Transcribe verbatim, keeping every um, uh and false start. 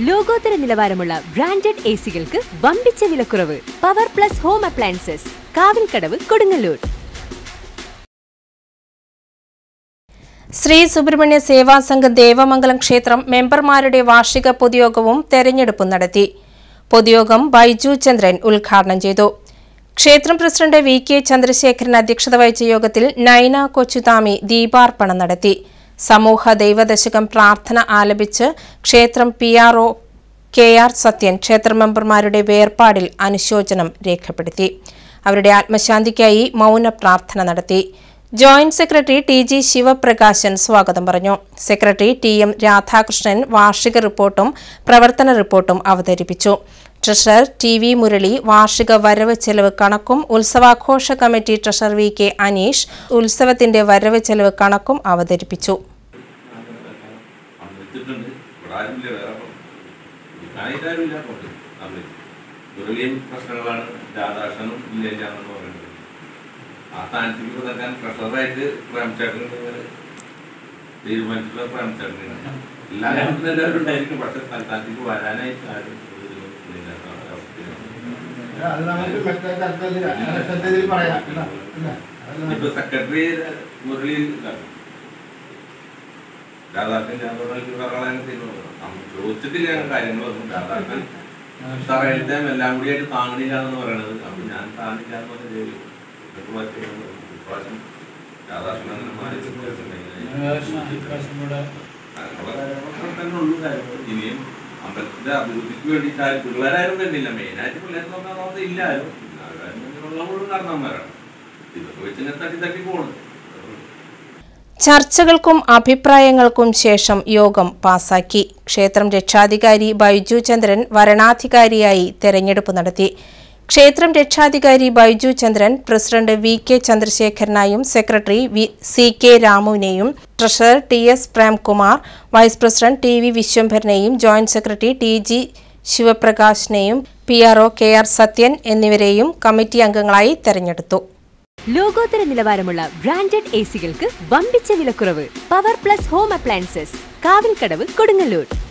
ലോകോത്തര നിലവാരമുള്ള branded A സികൾക്ക് വമ്പിച്ച വിലക്കുറവ്. Power plus home appliances, Kavilkadavu, Kodungallur. Sree Subrahmanya Seva Sangha Devamangalam ക്ഷേത്രം മെമ്പർമാരുടെ വാർഷിക പൊതുയോഗവും തെരഞ്ഞെടുപ്പും നടത്തി. പൊതുയോഗം ബൈജു ചന്ദ്രൻ ഉദ്ഘാടനം ചെയ്തു. ക്ഷേത്രം പ്രസിഡന്റ് വി കെ ചന്ദ്രശേഖരൻ അധ്യക്ഷത വഹിച്ച യോഗത്തിൽ നൈന കൊച്ചുതാമി ദീപാർപ്പണം നടത്തി. സമൂഹ ദൈവദശകം പ്രാർത്ഥന ആലപിച്ച് ക്ഷേത്രം P R O K R Sathyan ക്ഷേത്ര മെമ്പർമാരുടെ വേർപാടിൽ അനുശോചനം രേഖപ്പെടുത്തി. അവരുടെ ആത്മശാന്തിക്കായി മൗന പ്രാർത്ഥന നടത്തി. Joint secretary T G Sivaprakashan സ്വാഗതം പറഞ്ഞു. സെക്രട്ടറി ടി എം രാധാകൃഷ്ണൻ വാർഷിക റിപ്പോർട്ടും പ്രവർത്തന റിപ്പോർട്ടും അവതരിപ്പിച്ചു. ട്രഷറർ ടി വി മുരളി വാർഷിക വരവ് ചെലവ് കണക്കും ഉത്സവാഘോഷ committee treasurer V K Aneesh ഉത്സവത്തിന്റെ വരവ് ചെലവ് കണക്കും അവതരിപ്പിച്ചു. സെക്രട്ടറി മുരളി രാധാകൃഷ്ണൻ ചോദിച്ചിട്ടില്ല കാര്യങ്ങളൊന്നും. രാധാകൃഷ്ണൻ സാർ എഴുതാൻ എല്ലാം കൂടി ആയിട്ട് താങ്ങണില്ല എന്ന് പറയണത്. അപ്പൊ ഞാൻ താങ്ങില്ല എന്ന് പറഞ്ഞ ഇപ്രാവശ്യം രാധാകൃഷ്ണൻ അങ്ങനെ തന്നെ ഉള്ളു കാര്യങ്ങൾ. ഇനിയും അമ്പലത്തിന്റെ അഭിവൃദ്ധിക്ക് വേണ്ടിയിട്ട് പിള്ളേരാരും തന്നെയില്ല. മെയിനായിട്ട് പിള്ളേർ നോക്കാൻ ഇല്ലാരും കാരണന്മാരാണ്. ഇതൊക്കെ വെച്ച് തട്ടി തട്ടി പോകുന്നത്. ചർച്ചകൾക്കും അഭിപ്രായങ്ങൾക്കും ശേഷം യോഗം പാസാക്കി. ക്ഷേത്രം രക്ഷാധികാരി ബൈജു ചന്ദ്രൻ വരണാധികാരിയായി തെരഞ്ഞെടുപ്പ് നടത്തി. ക്ഷേത്രം രക്ഷാധികാരി Baiju Chandran president V K ചന്ദ്രശേഖരനായും സെക്രട്ടറി വി സി കെ രാമുവിനെയും treasurer T S Premkumar, vice president T V വിശ്വംഭരനെയും ജോയിന്റ് സെക്രട്ടറി ടി ജി ശിവപ്രകാശിനെയും P R O K R Sathyan എന്നിവരെയും കമ്മിറ്റി അംഗങ്ങളായി തെരഞ്ഞെടുത്തു. ലോകോത്തര നിലവാരമുള്ള ബ്രാൻഡഡ് എ സികൾക്ക് വമ്പിച്ച വിലക്കുറവ്. Power plus home appliances, Kavilkadavu, Kodungallur.